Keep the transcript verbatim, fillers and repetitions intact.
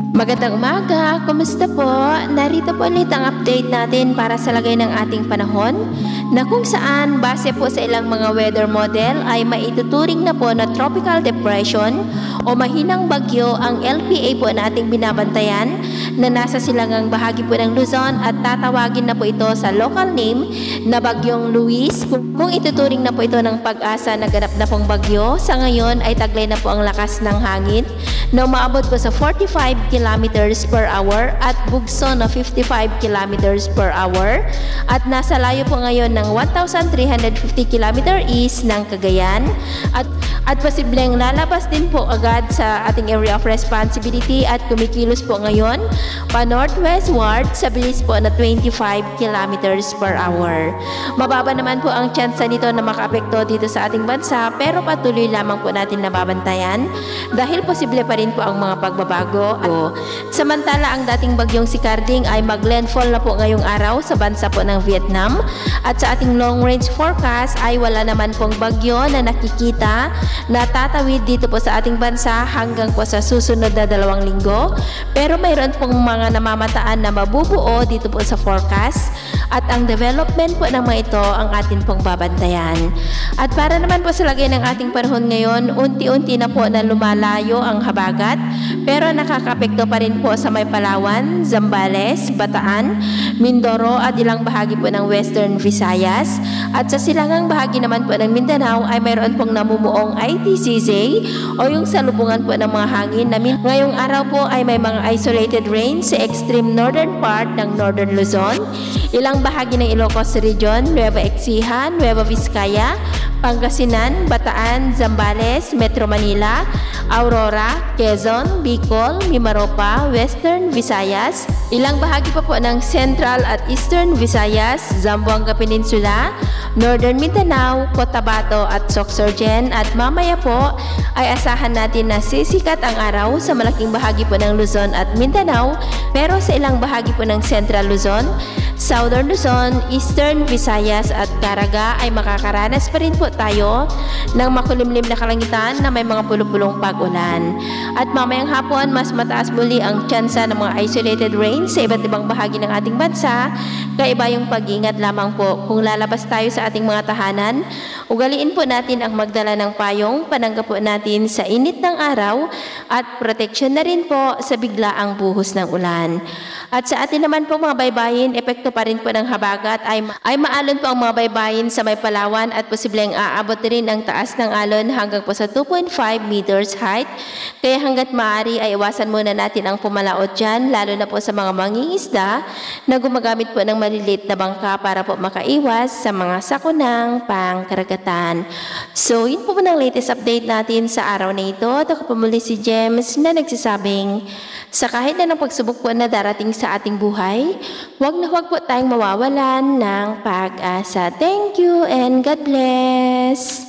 Magandang umaga, kumusta po? Narito po ulit ang update natin para sa lagay ng ating panahon na kung saan base po sa ilang mga weather model ay maituturing na po na tropical depression o mahinang bagyo ang L P A po na ating binabantayan na nasa silangang bahagi po ng Luzon at tatawagin na po ito sa local name na Bagyong Luis. Kung ituturing na po ito ng pag-asa na ganap na pong bagyo, sa ngayon ay taglay na po ang lakas ng hangin na umaabot po sa forty-five kilometers per hour at bugso na fifty-five kilometers per hour at nasa layo po ngayon ng one thousand three hundred fifty kilometers east ng Cagayan at at posibleng lalabas din po agad sa ating area of responsibility at kumikilos po ngayon pa northwestward sa bilis po na twenty-five kilometers per hour. Mababa naman po ang tsansa nito na makaapekto dito sa ating bansa pero patuloy lamang po natin nababantayan dahil posible pa rin po ang mga pagbabago. Samantala, ang dating bagyong si Carding ay mag-landfall na po ngayong araw sa bansa po ng Vietnam at sa ating long range forecast ay wala naman pong bagyo na nakikita na tatawid dito po sa ating bansa hanggang po sa susunod na dalawang linggo pero mayroon pong mga namamataan na mabubuo dito po sa forecast at ang development po ng mga ito ang atin pong babantayan. At para naman po sa lagay ng ating panahon ngayon, unti-unti na po na lumalayo ang habagat pero nakakapekto pa rin po sa may Palawan, Zambales, Bataan, Mindoro at ilang bahagi po ng Western Visayas at sa silangang bahagi naman po ng Mindanao ay mayroon pong namumuong I T C Z o yung salubungan po ng mga hangin na ngayong araw po ay may mga isolated rain sa extreme northern part ng Northern Luzon, ilang bahagi ng Ilocos Region, Nueva Ecija, Nueva Vizcaya, Pangasinan, Bataan, Zambales, Metro Manila, Aurora, Quezon, Bicol, Mimaropa, Western Visayas, ilang bahagi pa po ng Central at Eastern Visayas, Zamboanga Peninsula, Northern Mindanao, Cotabato at Sorsogon at mamaya po ay asahan natin na sisikat ang araw sa malaking bahagi po ng Luzon at Mindanao pero sa ilang bahagi po ng Central Luzon, Southern Luzon, Eastern Visayas at Caraga ay makakaranas pa rin po tayo ng makulimlim na kalangitan na may mga pulupulong pag-ulan. At mamayang hapon, mas mataas muli ang tsansa ng mga isolated rain sa iba't ibang bahagi ng ating bansa. Kaiba yung pag-ingat lamang po kung lalabas tayo sa ating mga tahanan. Ugaliin po natin ang magdala ng payong, pananggap po natin sa init ng araw at proteksyon na rin po sa biglaang buhos ng ulan. At sa atin naman po mga baybayin, epekto pa rin po ng habagat ay, ay maalon po ang mga baybayin sa may Palawan at posibleng aabot rin ang taas ng alon hanggang po sa two point five meters height. Kaya hanggat maaari ay iwasan muna natin ang pumalaot dyan, lalo na po sa mga mangingisda na gumagamit po ng maliliit na bangka para po makaiwas sa mga sakunang pangkaragatan. So yun po po ng latest update natin sa araw na ito. At ako po muli si James na nagsasabing sa kahit na ng pagsubok po na darating sa ating buhay, huwag na huwag po tayong mawawalan ng pag-asa. Thank you and God bless!